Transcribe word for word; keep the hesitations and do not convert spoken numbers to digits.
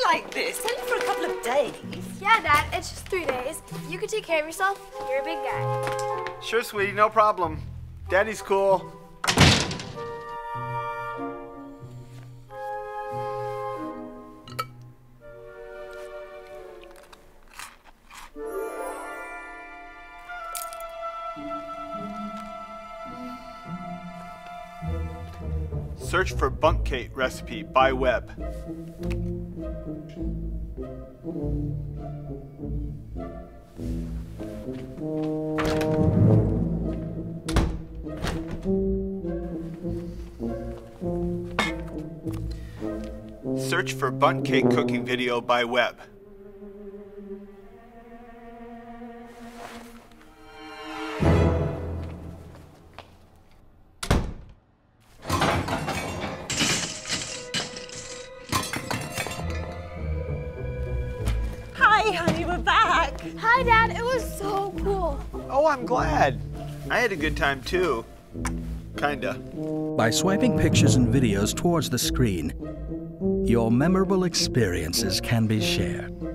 like this? Only for a couple of days. Yeah, Dad, it's just three days. You can take care of yourself. You're a big guy. Sure, sweetie, no problem. Daddy's cool. Search for bunk cake recipe by web. Search for bundt cake cooking video by web. Hi, honey, we're back. Hi, Dad. It was so cool. Oh, I'm glad. I had a good time too. Kinda. By swiping pictures and videos towards the screen, your memorable experiences can be shared.